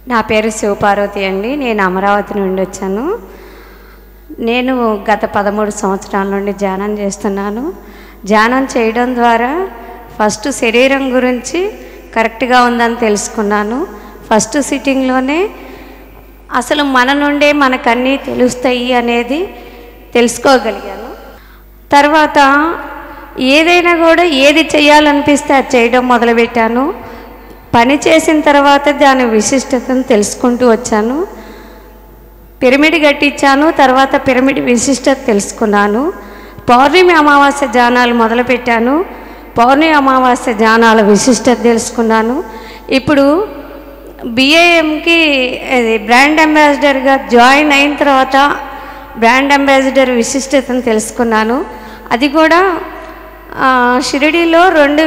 నా పేరు శివపార్వతి అండి. నేను అమరావతి నుండి వచ్చాను. నేను గత 13 సంవత్సరాల నుండి ధ్యానం చేస్తున్నాను. ధ్యానం చేయడం ద్వారా ఫస్ట్ శరీరం గురించి కరెక్ట్గా ఉందని తెలుసుకున్నాను. ఫస్ట్ సిట్టింగ్లోనే అసలు మన నుండే మనకన్నీ తెలుస్తాయి అనేది తెలుసుకోగలిగాను. తర్వాత ఏదైనా కూడా ఏది చేయాలనిపిస్తే అది చేయడం మొదలుపెట్టాను. పని చేసిన తర్వాత దాని విశిష్టతను తెలుసుకుంటూ వచ్చాను. పిరమిడ్ కట్టించాను. తర్వాత పిరమిడ్ విశిష్టత తెలుసుకున్నాను. పౌర్ణమి అమావాస్య ధ్యానాలు మొదలుపెట్టాను. పౌర్ణమి అమావాస్య ధ్యానాల విశిష్టత తెలుసుకున్నాను. ఇప్పుడు బిఏఎంకి బ్రాండ్ అంబాసిడర్గా జాయిన్ అయిన తర్వాత బ్రాండ్ అంబాసిడర్ విశిష్టతను తెలుసుకున్నాను. అది కూడా షిరిడీలో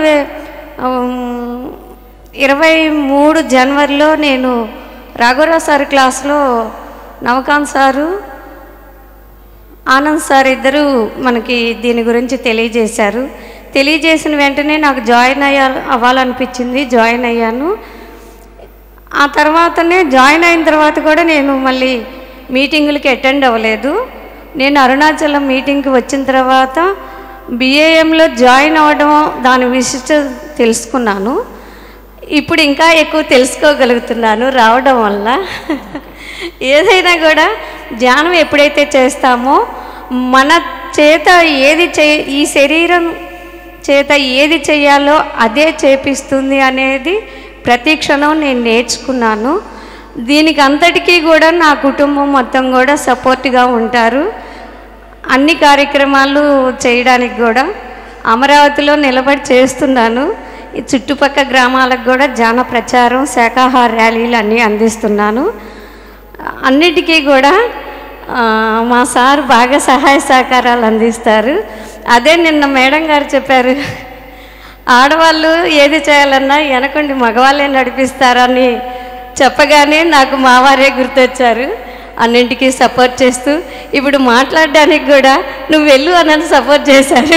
2023 జనవరిలో నేను రాఘవరావు సార్ క్లాస్లో నవకాంత్ సారు, ఆనంద్ సార్ ఇద్దరు మనకి దీని గురించి తెలియజేశారు. తెలియజేసిన వెంటనే నాకు జాయిన్ అవ్వాలనిపించింది. జాయిన్ అయ్యాను. ఆ తర్వాతనే జాయిన్ అయిన తర్వాత కూడా నేను మళ్ళీ మీటింగులకి అటెండ్ అవ్వలేదు. నేను అరుణాచలం మీటింగ్కి వచ్చిన తర్వాత బిఏఎంలో జాయిన్ అవ్వడం దాని విశిష్టత తెలుసుకున్నాను. ఇప్పుడు ఇంకా ఎక్కువ తెలుసుకోగలుగుతున్నాను రావడం వల్ల. ఏదైనా కూడా ధ్యానం ఎప్పుడైతే చేస్తామో మన చేత ఈ శరీరం చేత ఏది చేయాలో అదే చేపిస్తుంది అనేది ప్రతి క్షణం నేను నేర్చుకున్నాను. దీనికి అంతటికీ కూడా నా కుటుంబం మొత్తం కూడా సపోర్ట్గా ఉంటారు. అన్ని కార్యక్రమాలు చేయడానికి కూడా అమరావతిలో నిలబడి చేస్తున్నాను. ఈ చుట్టుపక్కల గ్రామాలకు కూడా ధ్యాన ప్రచారం, శాకాహార ర్యాలీలు అన్నీ అందిస్తున్నాను. అన్నిటికీ కూడా మా సార్ బాగా సహాయ సహకారాలు అందిస్తారు. అదే నిన్న మేడం గారు చెప్పారు, ఆడవాళ్ళు ఏది చేయాలన్నా వెనకండి మగవాళ్ళే నడిపిస్తారని చెప్పగానే నాకు మావారే గుర్తొచ్చారు. అన్నింటికీ సపోర్ట్ చేస్తూ ఇప్పుడు మాట్లాడడానికి కూడా నువ్వు వెళ్ళు అన్నది సపోర్ట్ చేశారు.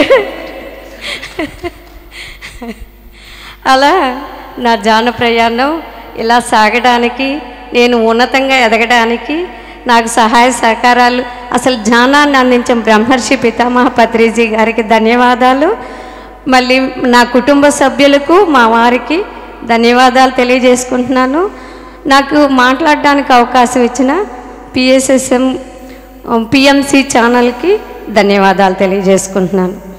అలా నా ధ్యాన ప్రయాణం ఇలా సాగడానికి, నేను ఉన్నతంగా ఎదగడానికి నాకు సహాయ సహకారాలు, అసలు ధ్యానాన్ని అందించిన బ్రహ్మర్షి పితామహ పత్రిజీ గారికి ధన్యవాదాలు. మళ్ళీ నా కుటుంబ సభ్యులకు, మా వారికి ధన్యవాదాలు తెలియజేసుకుంటున్నాను. నాకు మాట్లాడడానికి అవకాశం ఇచ్చిన PSSM PMC ఛానల్కి ధన్యవాదాలు తెలియజేసుకుంటున్నాను.